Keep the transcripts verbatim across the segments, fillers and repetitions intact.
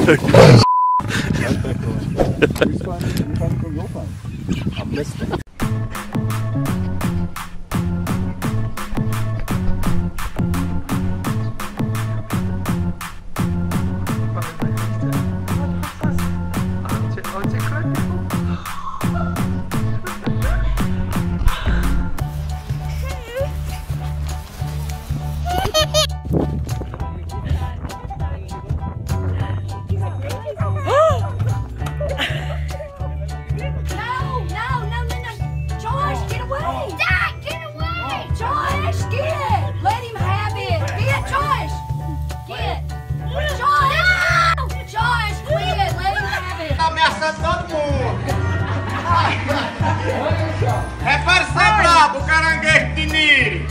Which one, which one from your phone? I missed it. É para ser brabo, caranguejo de Niri!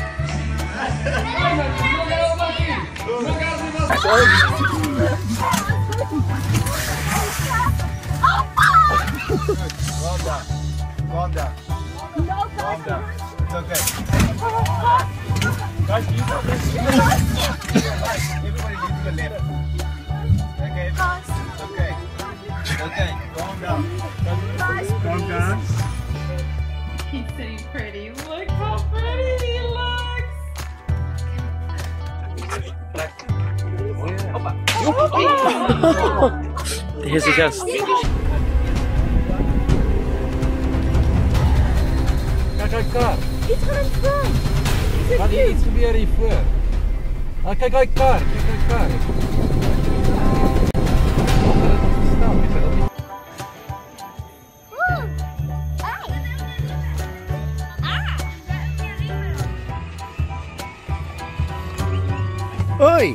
Calm down. Calm down. Calm down. It's okay. Guys, you got this. Everybody needs to left. Okay? Okay. Okay. Calm down. Calm down. He's sitting pretty. Look how pretty he looks. Here's his chest. Kijk, kijk daar. Iets van een front. Maar die iets gebeur hier voor. Ah, kijk, kijk daar. Kijk, kijk daar. Oi!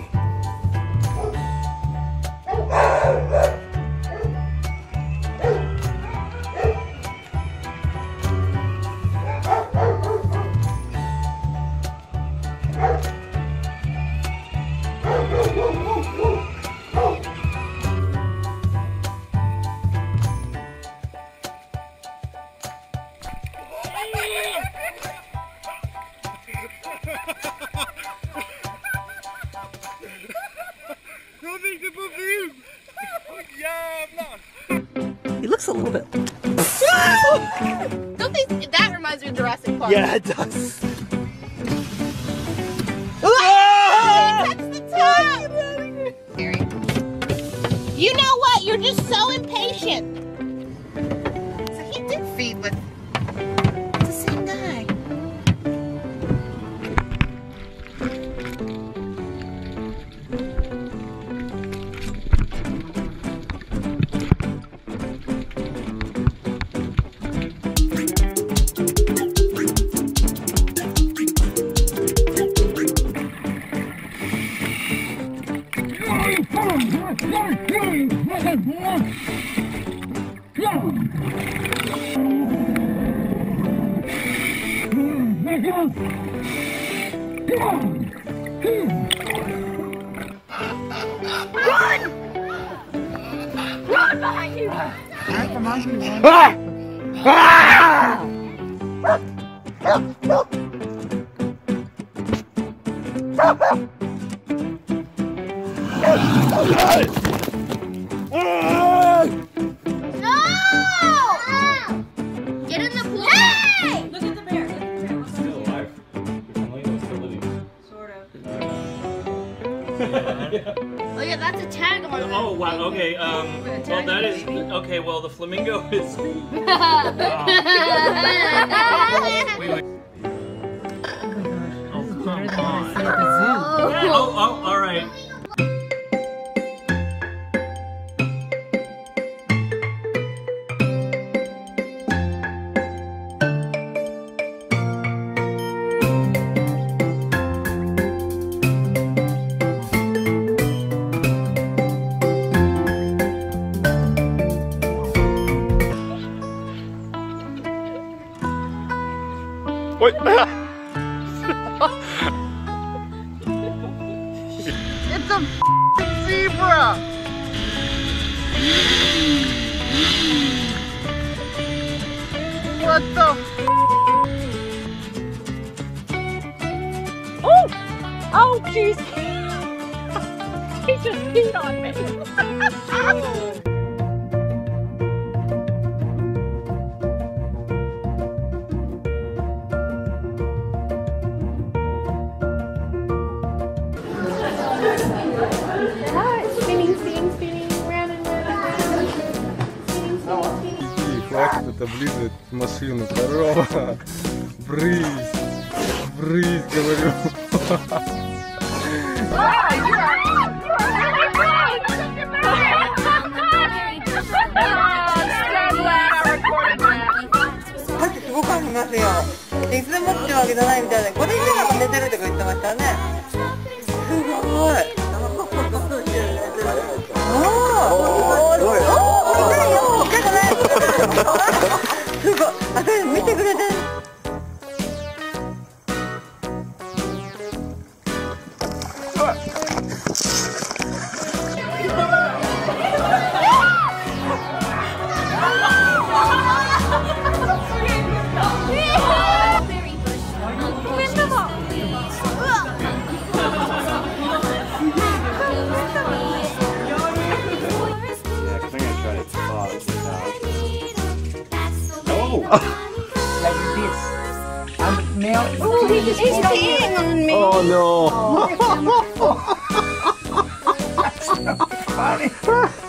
He looks a little bit. Don't think that reminds me of Jurassic Park. Yeah, it does. That's the top. You know what? You're just so impatient. So he did feed with the same guy. Run! Run behind you! Ah! No! Get in the pool! Hey! Look at the bear. Still alive. Flamingo's still living. Sort of. Yeah. Oh yeah, that's a tag on it. Oh wow, okay, um, well that is, okay, well the flamingo is... Wow. Wait, wait. Oh, come on. Oh. Oh, oh, alright. Wait. It's a zebra! What the f? Oh! Oh, jeez! He just peed on me. Spinning, spinning, spinning, round and round and round. Spinning, spinning, spinning. Хватит это близать машину, корова. Брысь, брысь, говорю. いつでもってわけじゃないみたいで、これ以上なんか寝てるとか言ってましたね。すごい。おお。おお。痛いよ。痛くない。すごい。あ、それ見てくれてる。 Like this. And now it's Oh, he's just peeing on me. Oh no. funny.